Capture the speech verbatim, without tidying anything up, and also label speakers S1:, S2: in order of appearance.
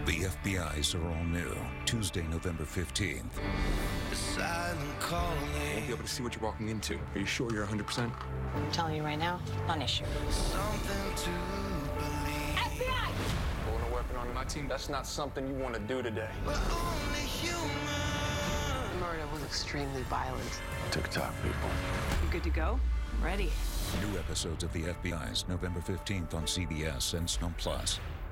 S1: The F B I's are all new. Tuesday, November fifteenth.
S2: The silent calling.
S3: You won't be able to see what you're walking into. Are you sure you're one hundred percent?
S4: I'm telling you right now, non-issue.
S2: Something to believe.
S4: F B I!
S3: Pulling a weapon on my team, that's not something you want to do today.
S2: We're only human.
S5: The murder was extremely violent.
S3: TikTok people.
S5: You good to go? I'm ready.
S1: New episodes of The F B I's November fifteenth on C B S and Snow Plus.